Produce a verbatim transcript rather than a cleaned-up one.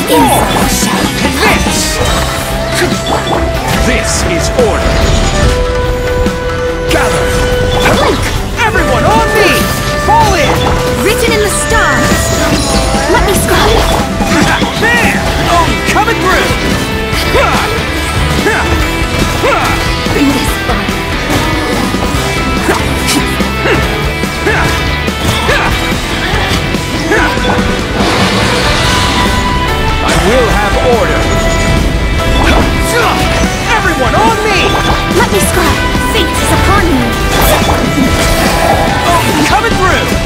inside shall This! This is order! Gather! Look! Everyone on me! Fall in! written in the stars. Let me scribe. There! I'm coming through! Bring this fire. I will have order! Everyone on me! Let me scribe. Fate is upon you. I'm coming through!